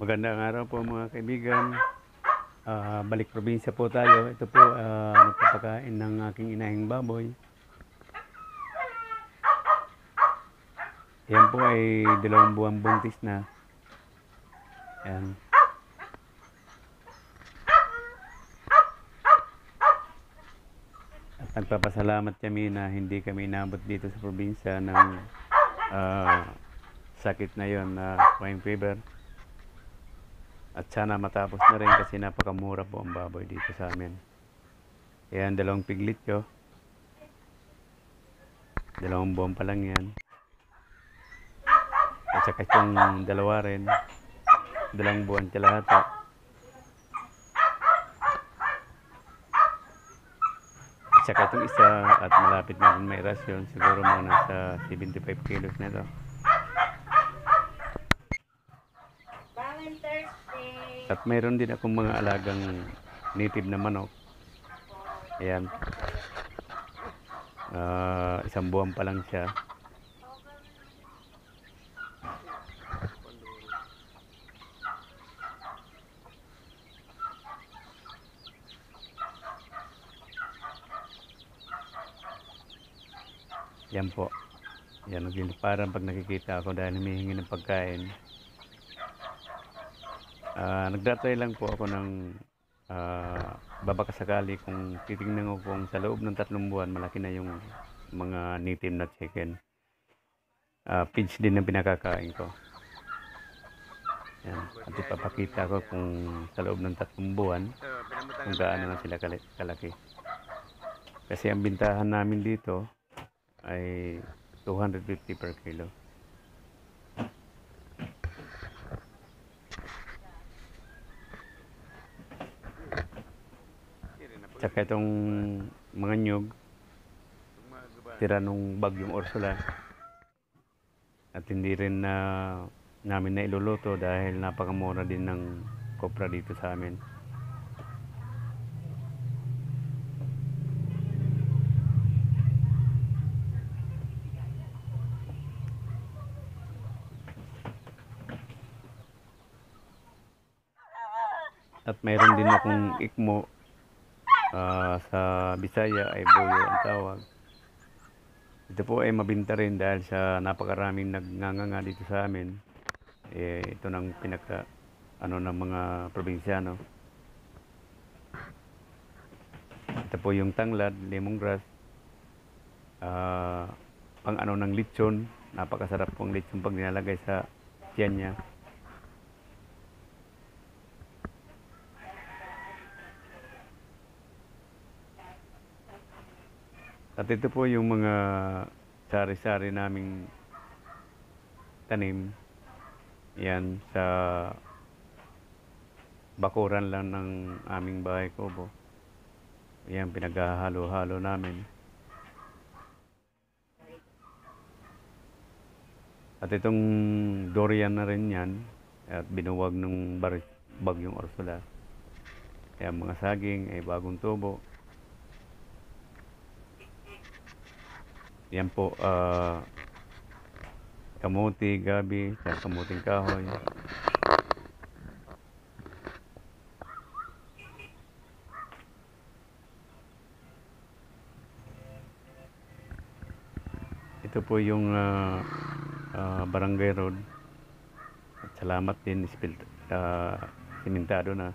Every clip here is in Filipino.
Magandang araw po mga kaibigan. Balik probinsya po tayo. Ito po nagpapakain ng aking inahing baboy. Yan po ay 2 buwang buntis na. Yan. At nagpapasalamat kami na hindi kami inabot dito sa probinsya ng sakit na yon na swine fever. At sana matapos na rin kasi napakamura po ang baboy dito sa amin. Yan, 2 piglit ko. 2 buwan pa lang yan. At saka itong 2 rin. 2 buwan kalahati. At saka itong isa at malapit na rin may rasyon. Siguro mga nasa 75 kilos na ito. At mayroon din akong mga alagang native na manok. Ayan. 1 buwan pa lang siya. Yan po. Yan, parang pag nakikita ako dahil humihingi ng pagkain. Nagdatry lang po ako ng babaka sakali kung titingnan ko kung sa loob ng 3 buwan malaki na yung mga native na chicken. Feeds din ang pinakakain ko. Yan. At ipapakita ko kung sa loob ng 3 buwan kung gaano na sila kalaki. Kasi ang bintahan namin dito ay 250 per kilo. Tsaka itong mga nyug, tira nung bagyong Ursula. At hindi rin namin na iluluto dahil napakamura din ng kopra dito sa amin. At mayroon din akong ikmo. Sa Bisaya ay buyo ang tawag. Ito po ay mabinta rin dahil sa napakaraming nagnganga dito sa amin. Ito ng pinaka ng mga probinsyano. Ito po yung tanglad, lemongrass. Pang ng lechon. Napakasarap pong lechon pag nilalagay sa tiyan niya. At ito po yung mga sari-sari naming tanim. Yan sa bakuran lang ng aming bahay kubo. Yan pinaghahalo-halo namin. At itong durian na rin yan at binuwag ng bagyong Ursula. Yan mga saging ay bagong tubo. Yan po, kamuti, gabi, kamuting kahoy. Ito po yung barangay road. At salamat din, simentado na.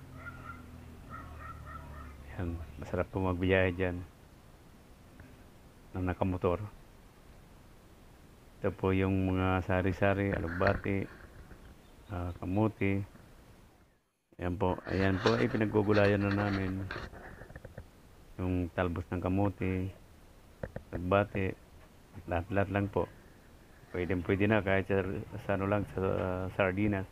Yan, masarap po magbiyahe dyan ng nakamotor. Ito po yung mga sari-sari, alugbati, kamuti. Ayan po ay pinaggugulayan na namin. Yung talbos ng kamuti, alugbati, lahat-lahat lang po. Pwede na kahit sa sardinas.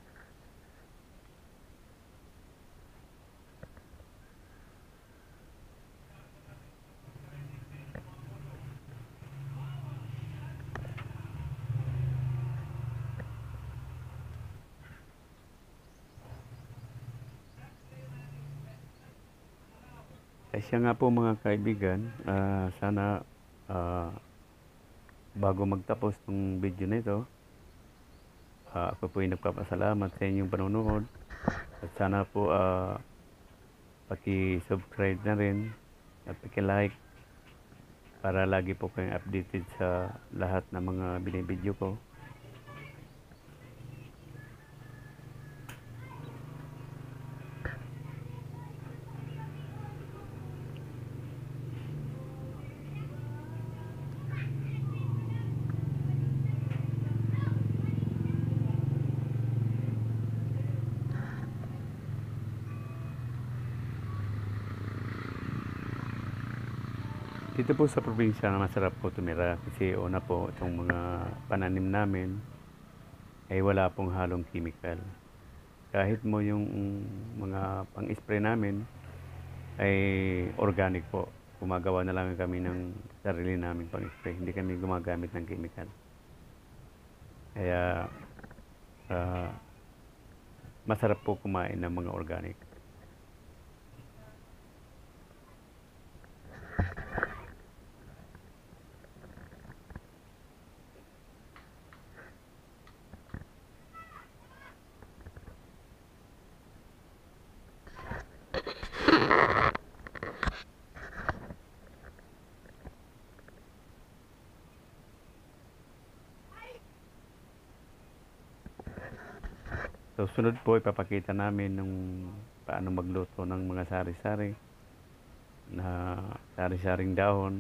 Siya nga po mga kaibigan, sana bago magtapos ng video na ito, Ako po ay nagpapasalamat sa inyong panonood at sana po paki-subscribe na rin at paki-like para lagi po kayong updated sa lahat ng mga binibideo ko. Dito po sa probinsya na masarap po tumira kasi una po itong mga pananim namin ay wala pong halong chemical. Kahit mo yung mga pang-spray namin ay organic po. Gumagawa na lang kami ng sarili namin pang-spray. Hindi kami gumagamit ng chemical. Kaya masarap po kumain ng mga organic. So, sunod po ipapakita namin nung paano magluto ng mga sari-sari na sari-saring dahon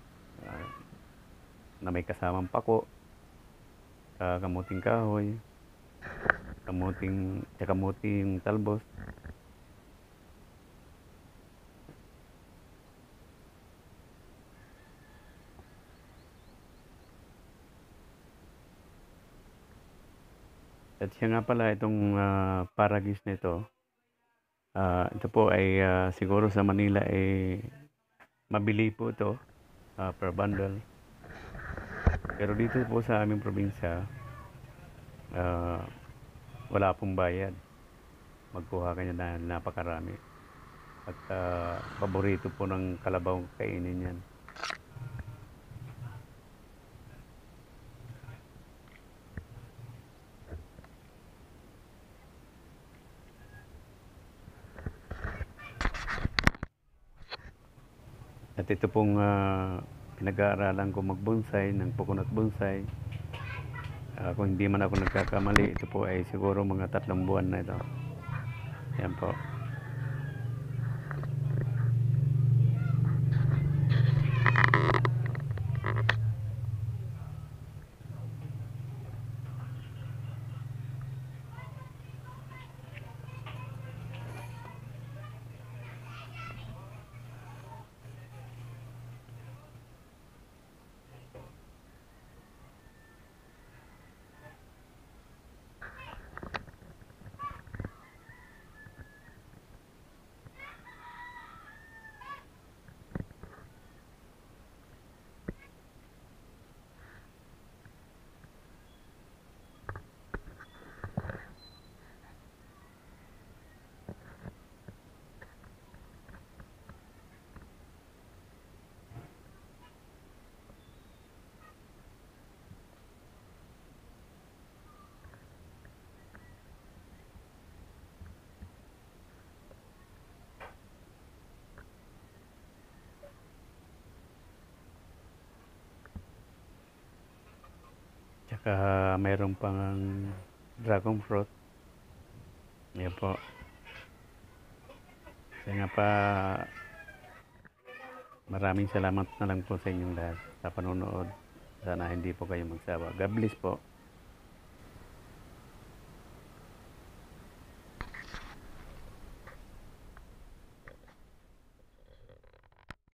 na may kasamang pako, kamuting kahoy, kamuting talbos. At siya nga pala itong paragis na ito po ay siguro sa Manila ay mabili po ito per bundle. Pero dito po sa aming probinsya wala pong bayad. Magkuha ka niya dahil napakarami. At paborito po ng kalabaw kainin yan. At ito pong pinag-aaralan ko magbonsai ng coconut bonsai. Kung hindi man ako nagkakamali, ito po ay siguro mga 3 buwan na ito. Yan po. Tsaka mayroon pang dragon fruit. Yan po. Kaya nga pa, maraming salamat na lang po sa inyong lahat sa panonood. Sana hindi po kayo magsawa. God bless po.